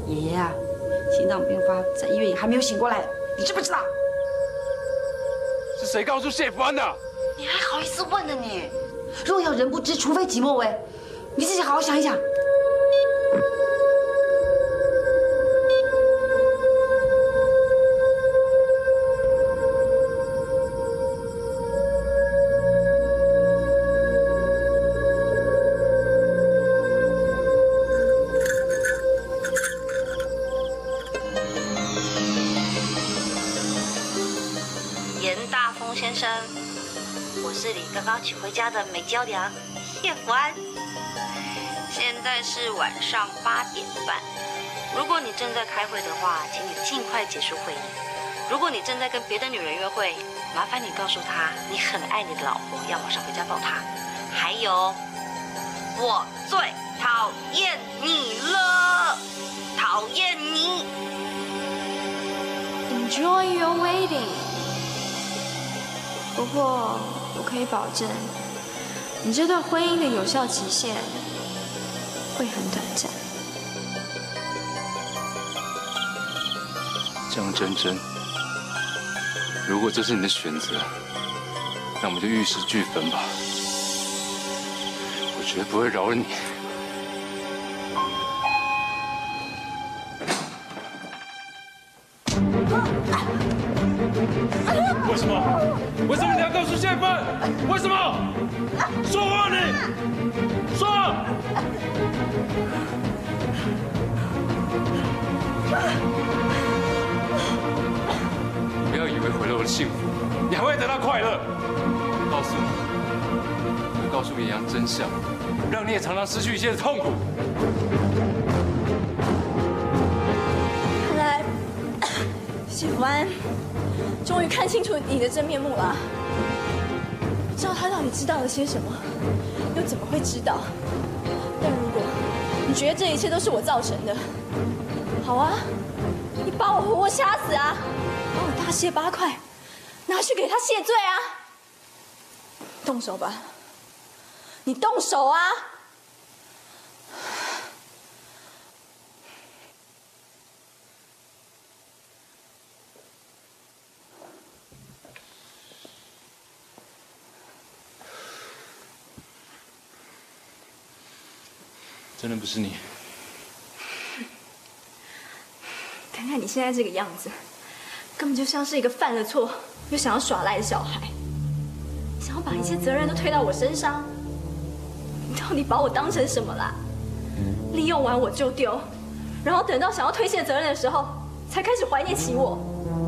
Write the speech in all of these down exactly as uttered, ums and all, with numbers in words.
爷爷啊，心脏病发，在医院里还没有醒过来，你知不知道？ 是谁告诉谢福安的？ 你还好意思问呢你？若要人不知，除非己莫为。你自己好好想一想。 先生，我是你刚刚娶回家的美娇娘谢福安。现在是晚上八点半。如果你正在开会的话，请你尽快结束会议。如果你正在跟别的女人约会，麻烦你告诉她你很爱你的老婆，要马上回家抱她。还有，我最讨厌你了，讨厌你。 Enjoy your waiting。 不过，我可以保证，你这段婚姻的有效期限会很短暂。 江真真，如果这是你的选择，那我们就玉石俱焚吧。我绝不会饶了你。为什么？为什么你要告诉谢芬？为什么？说话你！说！你不要以为毁了我的幸福，你还会得到快乐。我告诉你，我会告诉严阳真相，让你也常常失去一切的痛苦。 看来谢福安终于看清楚你的真面目了。不知道他到底知道了些什么，又怎么会知道？但如果你觉得这一切都是我造成的，好啊，你把我活活掐死啊，把我大卸八块，拿去给他谢罪啊！动手吧，你动手啊！ 真的不是你。 看看你现在这个样子，根本就像是一个犯了错又想要耍赖的小孩，想要把一切责任都推到我身上。你到底把我当成什么啦？利用完我就丢，然后等到想要推卸责任的时候，才开始怀念起我。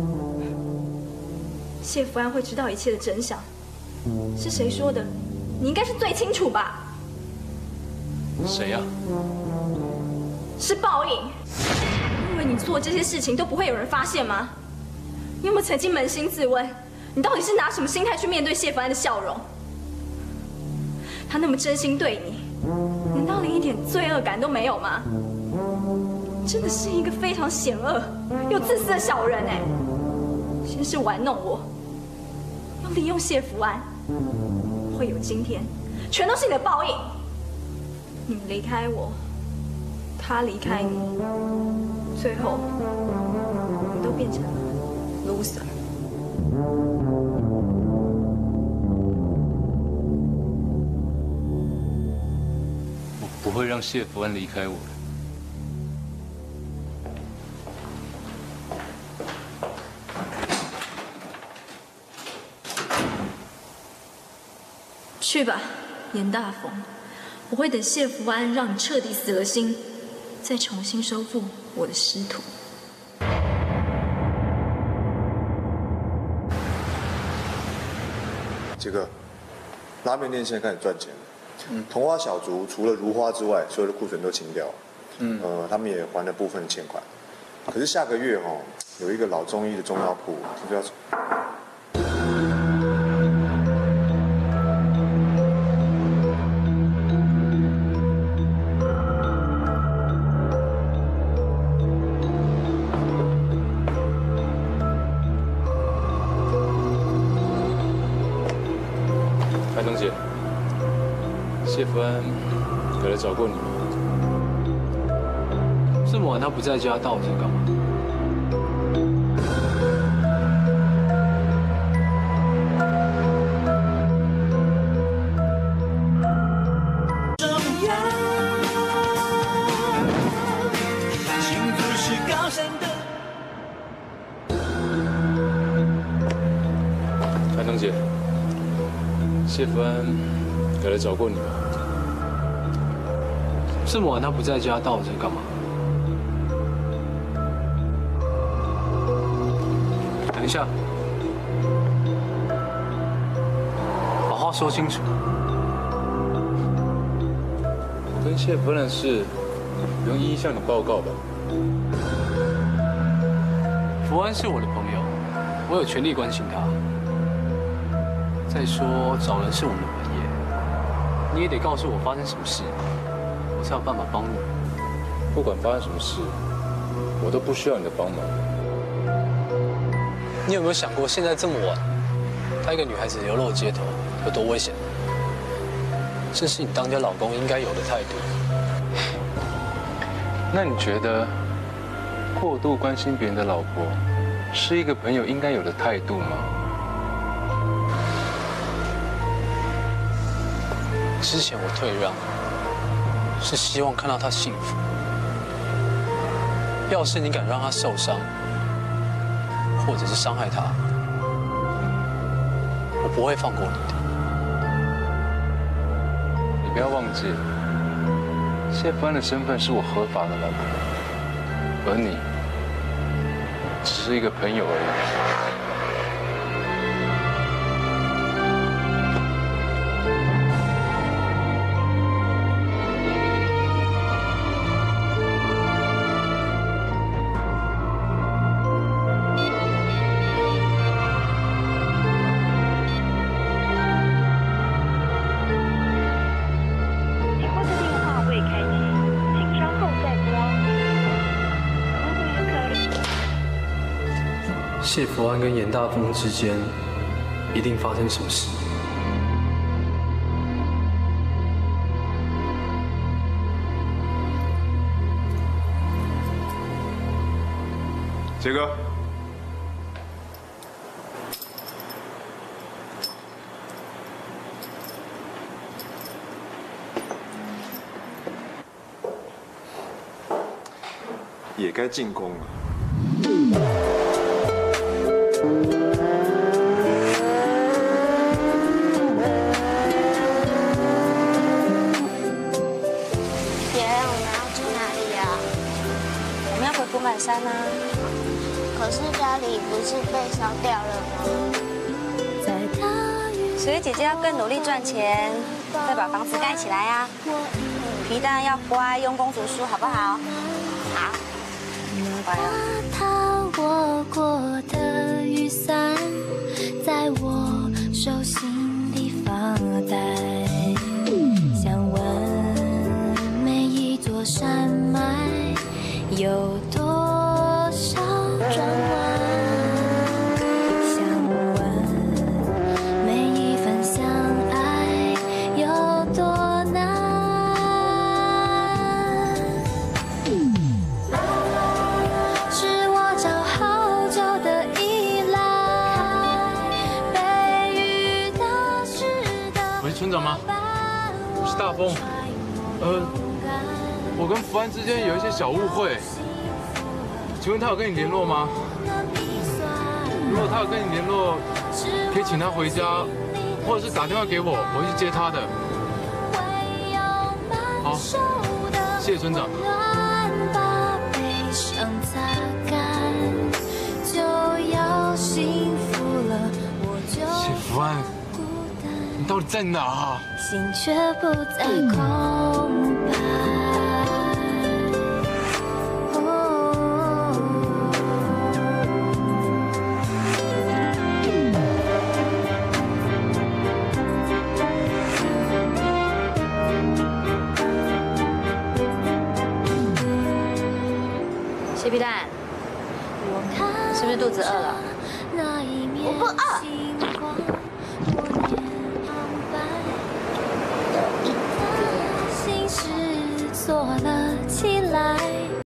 谢福安会知道一切的真相，是谁说的？你应该是最清楚吧？ 谁呀？ 是报应。你以为你做这些事情都不会有人发现吗？你有没有曾经扪心自问，你到底是拿什么心态去面对谢福安的笑容？他那么真心对你，难道连一点罪恶感都没有吗？真的是一个非常险恶又自私的小人哎！先是玩弄我，又利用谢福安，会有今天，全都是你的报应。 你离开我，他离开你，最后我们都变成了 loser。 我不会让谢福安离开我的。 去吧，严大风。 我会等谢福安让你彻底死了心，再重新收复我的师徒。 杰哥，拉面店现在开始赚钱了。嗯，同花小卒除了如花之外，所有的库存都清掉了。嗯，呃，他们也还了部分欠款。可是下个月哦，有一个老中医的中药铺，就要。 海东姐，谢福安有来找过你吗？ 这么晚他不在家，到底在干嘛？ 安东姐，谢福安有来找过你吗？ 这么晚他不在家，到底在干嘛？等一下，好好说清楚。 我跟谢福安的事，不用一一向你报告吧？ 福安是我的朋友，我有权利关心他。再说找人是我们的本业，你也得告诉我发生什么事，我才有办法帮你。 不管发生什么事，我都不需要你的帮忙。 你有没有想过，现在这么晚，她一个女孩子流落街头有多危险？这是你当家老公应该有的态度。 那你觉得过度关心别人的老婆，是一个朋友应该有的态度吗？ 之前我退让，是希望看到她幸福。要是你敢让她受伤，或者是伤害她，我不会放过你的。 你不要忘记，谢福安的身份是我合法的老婆，而你只是一个朋友而已。 谢福安跟严大峰之间一定发生什么事。 杰哥，也该进攻了。 福满山啊， 可是家里不是被烧掉了吗？ 所以姐姐要更努力赚钱，再把房子盖起来啊。皮蛋要乖，用功读书，好不好？好，乖了。 它握过的雨伞，在我手心里发呆，想问每一座山脉有多少转弯？想问每一份相爱有多难？是我找好久的依赖，被雨打湿的。 喂，村长吗？我是大风。呃。我跟福安之间有一些小误会，请问他有跟你联络吗？如果他有跟你联络，可以请他回家，或者是打电话给我，我会去接他的。好，谢谢村长。谢福安，你到底在哪啊？ 心却不再空白。 谢皮蛋，是不是肚子饿了？ 我不饿。心事做了起来。